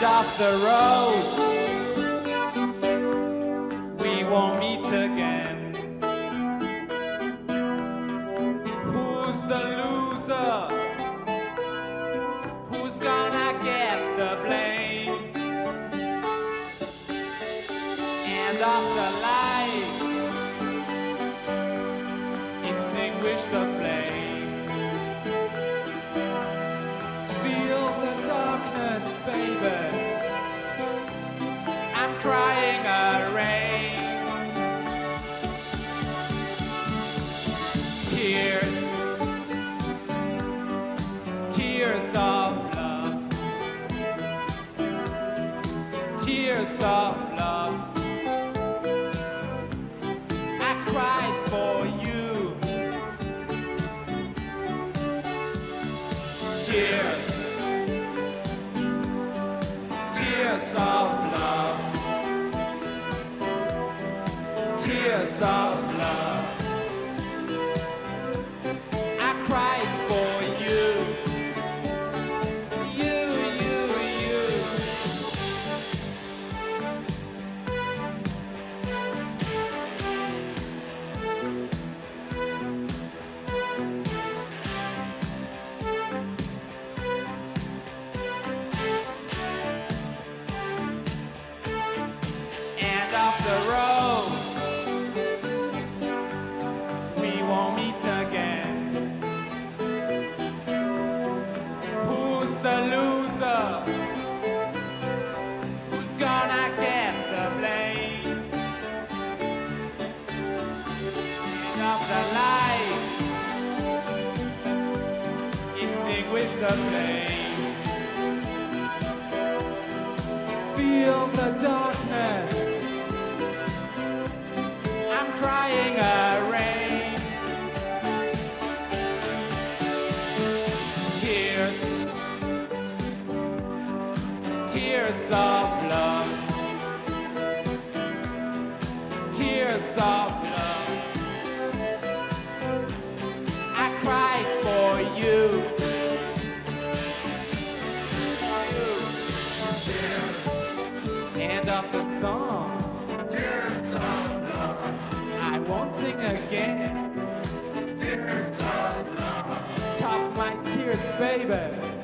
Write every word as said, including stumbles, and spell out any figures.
off the road we won't meet again. Who's the loser? Who's gonna get the blame? And off the light, extinguish the flame. Feel the darkness, baby. I'm crying a rain. Tears, tears of love, tears of love. I cried for you. Tears, tears of love, tears of love. I cried for you, you, you, you. And off the road we won't meet again. Who's the loser? Who's gonna get the blame? And off the light, extinguish the flame. Feel the darkness. I'm crying a rain. Tears, tears of love, tears of love. I cried for you. End of the song. Tears of love, I won't sing again. tears of love. Stop my tears, baby.